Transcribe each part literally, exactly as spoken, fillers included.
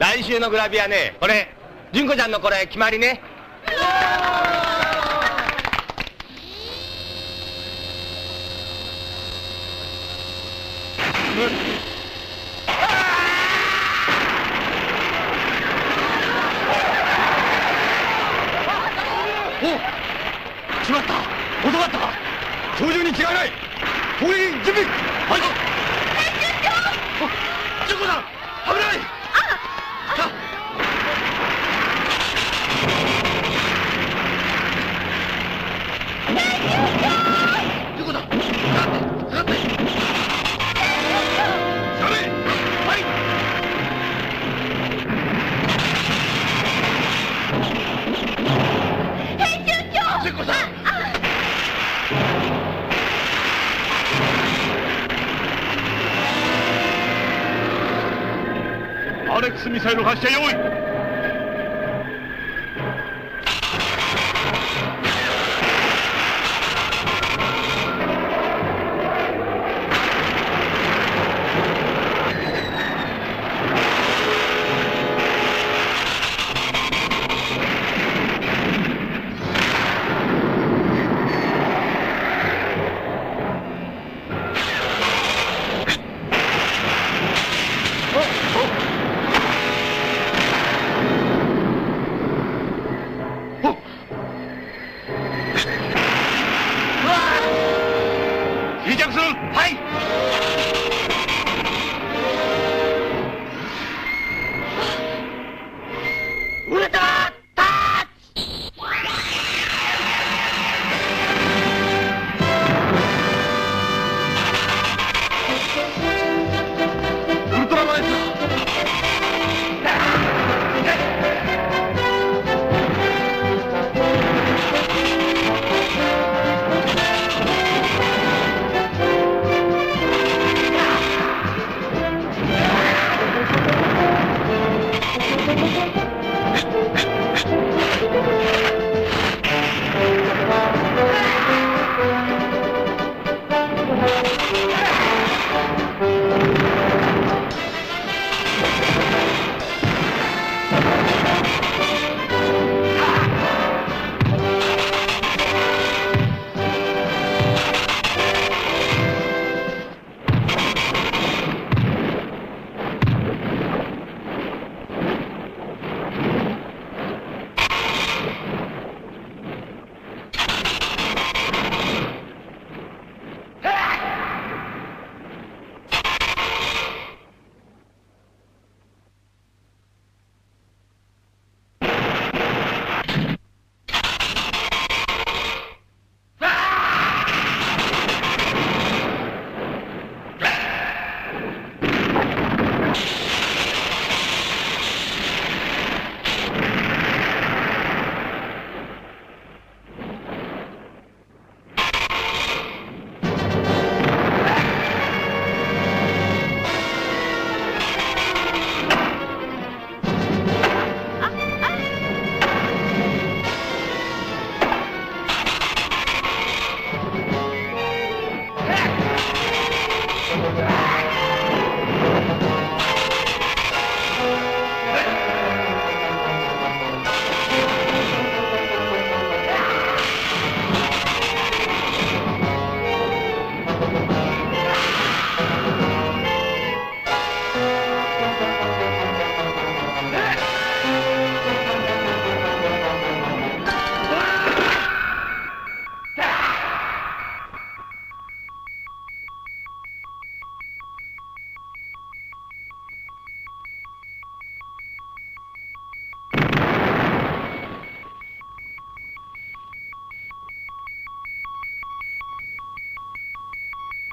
来週のグラビアね、これ純子ちゃんのこれ決まりね。 お、しまった、遅かったか。操縦に違いない。攻撃準備。はい。 編集長。 純子さん、危ない。 あ、 さあ。 編集長。 純子さん、かかって、かかって。ダメ。はい。 編集長。 純子さん。アレックスミサイル発射用意。離着する。はい。売れた。ウルトラマンです。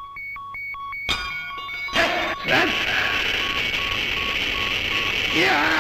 いや